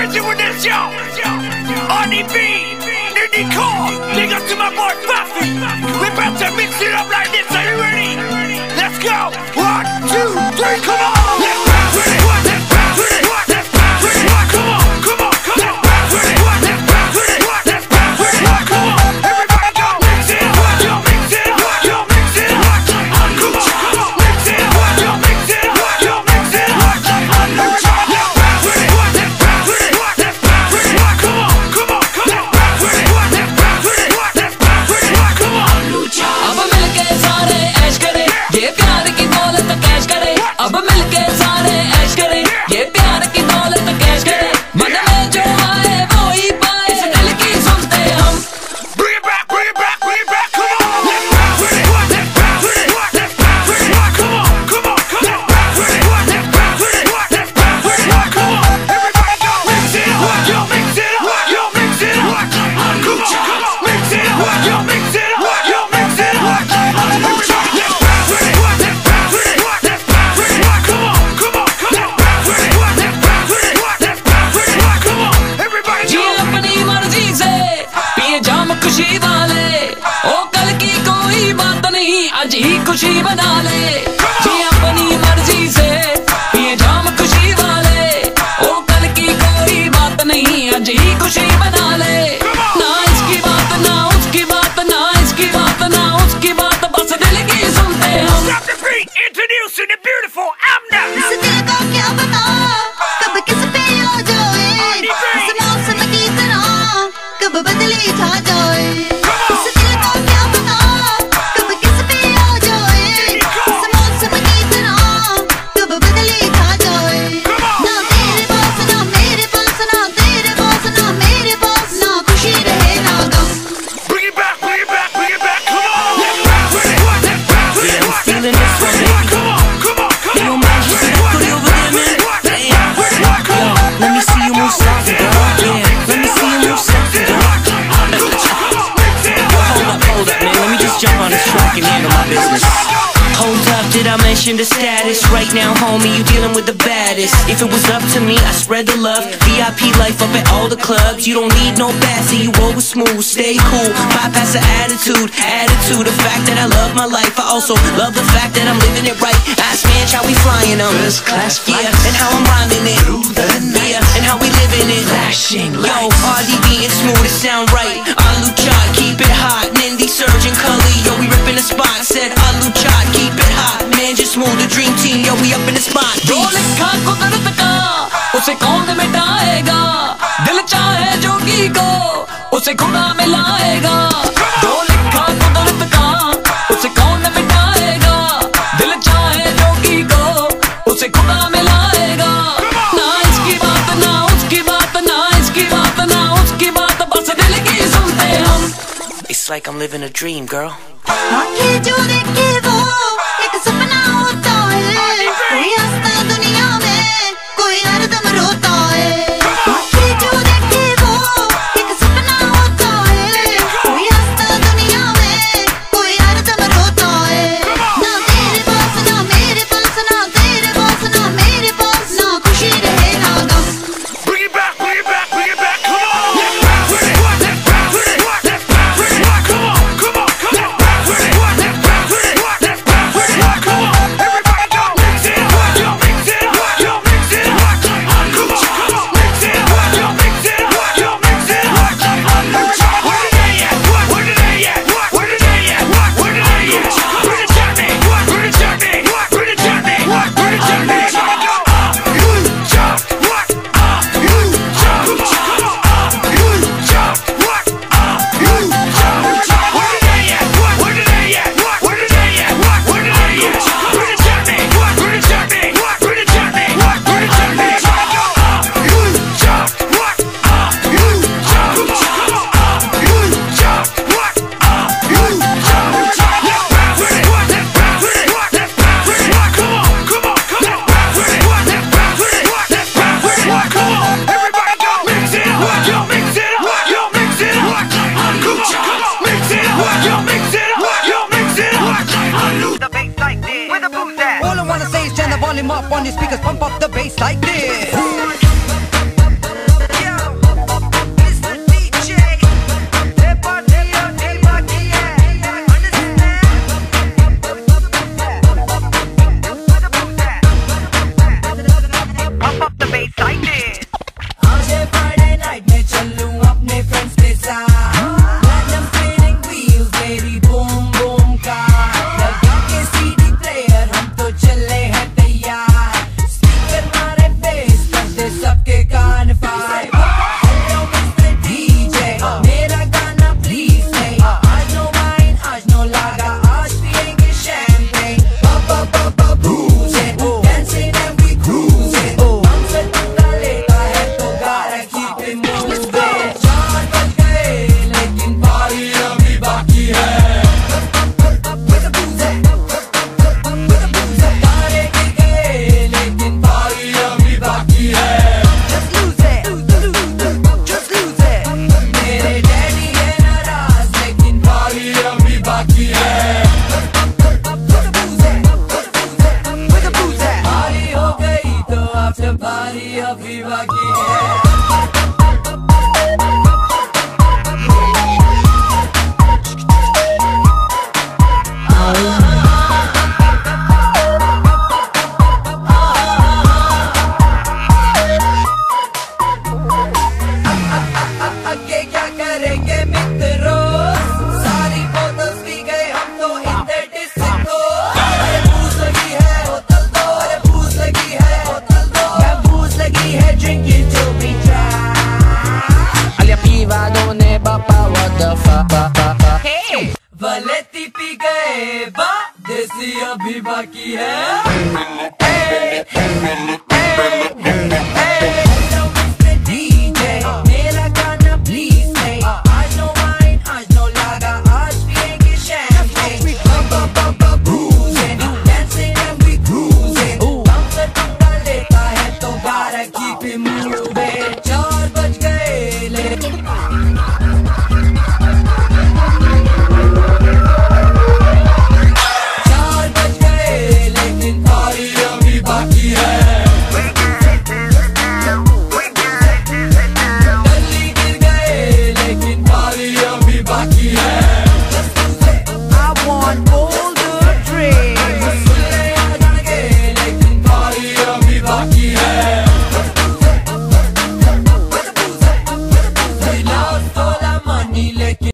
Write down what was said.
crazy with this, yo. RDB, Niddy Cole, big up to my boy Buffy. We about to mix it up like this, are you ready? Let's go. 1, 2, 3, come on. Let's bounce with it. Let's bounce with it. Let's bounce with it. Come on, come on, come on. Let's bounce with it. Let's bounce with it. Let's bounce with it. Come on, everybody go. Mix it up, yo, mix it up, yo, mix it up. Come on, come on, mix it up, yo, mix it up, yo, mix it up. Let's bounce with it. Let's bounce with it. Let's bounce with it. Come on, come on, come on. Let's bounce with it. Let's bounce with it. Let's bounce with it. Come on. अब मिलके सारे ऐश करें, ये प्यार की दौलत cash करें। अब मिलके सारे ऐश करें, ये प्यार की दौलत कैश करें। मन में जो आए वो ही पाए, इस दिल की सुनते हम। Bring it back, bring it back, bring it back. Come on, let's bounce with it. Let's bounce with it. Let's bounce with it. Come on, come on, come on. Let's bounce with it. Let's bounce with it. Let's bounce with it. Come on, everybody go. Mix it up, yo, mix it up, yo, mix it up. Come on, come on, mix it up, yo, mix it up, yo, mix it up. Everybody, let's bounce with it. Let's bounce with it. Let's bounce with it. Come on, come on, come on. Let's bounce with it. Let's bounce with it. Let's bounce with it. Come on, everybody ji go. अपनी मर्जी से पिए जाम खुशी वाले, ओ कल की कोई बात नहीं, आज ही खुशी बना ले। जी अपनी मर्जी से पिए जाम खुशी वाले, ओ कल की कोई बात नहीं, आज ही खुशी बना ले। ना इसकी बात ना उसकी बात, ना इसकी बात ना उसकी बात, बस दिल की सुनते हम। Stop the beat, introducing the beautiful Amna. इस दिल का क्या पता कब किस पे आ जाए, इस मौसम की तरह कब बदली छा जाए। इस दिल का क्या पता कब किस पे आ जाए, इस मौसम की तरह कब बदली छा जाए। ना तेरे पास ना मेरे पास, ना तेरे पास ना मेरे पास, ना खुशी रहे ना गम। Bring it back, bring it back, bring it back. Come on, let's bounce with it. Let's bounce with it. I'm feeling this one, baby. Come on, come on, come Yo, on. man, you see that booty over there, man? Yo, let me see you move soft, girl. Yeah, let me see you move soft, girl. Hold up, man. Let me just jump on this track and handle my business. Hold up, did I mention the status? Right now, homie, you dealing with the baddest. If it was up to me, I spread the love. VIP life up at all the clubs. You don't need no bassy, you roll with smooth. Stay cool, bypass the attitude. The fact that I love my life. I also love the fact that I'm living it right. Ask man, how we flying them? First class flights. Yeah, and how I'm rhyming it. Yeah, and how we living it. Flashing Yo, RDB and smooth, it sound right. Alu Chad, keep it hot. Nindy, Surgeon, Cully, yo, we ripping the spot. Said Alu Chad, keep it hot. Man, just smooth, the dream team, yo, we up in the spot. जो लिखा कुदरत का उसे कौन मिटाएगा, दिल चाहे जोगी को उसे खुदा मिलाएगा। जो लिखा कुदरत का उसे कौन मिटाएगा, दिल चाहे जोगी को उसे खुदा मिलाएगा। ना इसकी बात ना उसकी बात, ना इसकी बात ना उसकी बात, बस दिल की सुनते हम। It's like I'm living a dream, girl. आंखें जो देखे वो एक सपना होता है, कोई हंसता दुनिया में कोई हरदम रोता है। आंखें जो देखे वो एक सपना होता है, कोई हंसता दुनिया में कोई हरदम रोता है। ना तेरे पास ना मेरे पास, ना तेरे पास ना मेरे पास, ना खुशी रहे ना गम। Bring it back, bring it back, bring it back. Come on, let's bounce with it. Let's bounce with it. Let's bounce with it. Come on, come on, come on. Let's bounce with it. Let's bounce with it. Let's bounce with it. Come on, everybody go. Mix it up, yo, mix it up, yo, mix it up. Come on, come on, mix it up, yo, mix it up, yo, mix it up. Where did they at? Where did they at? Where did they at? Where did they at? Where the journey? Where the journey? Where the journey? Where the journey? Go. You jump. What? You jump. You jump. What? You jump. Where did they at? Where did they at? Where did they at? Where did they at? Where the journey? Where the journey? Where the journey? Where the journey? Go. You jump. What? You jump. You jump. What? You jump. Let's bounce with it. Let's bounce with it. Let's bounce with it. Come on, come on, come on. Let's bounce with it. Let's bounce with it. Let's bounce with it. Come on, everybody go. Mix it up, yo, mix it up, yo, mix it up. Come on, come on, mix it up, yo, mix it up, yo, mix it up. The bass like this. Where the boots at? All I wanna say is turn the volume up on your speakers, pump up the bass like this. देसी अभी बाकी है।